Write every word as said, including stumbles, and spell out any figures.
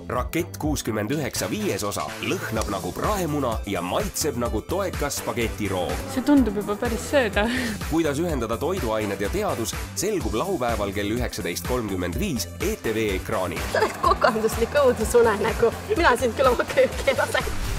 Rakett kuuskümmend üheksa viies osa lõhnab nagu praemuna ja maitseb nagu toekas spagetiroog. See tundub juba päris sööda. Kuidas ühendada toiduained ja teadus, selgub laupäeval kell üheksateist kolmkümmend viis E T V ekraanil. Sa oled kokanduslik õudusunenägu. Mina sind küll oma kööki ei lase.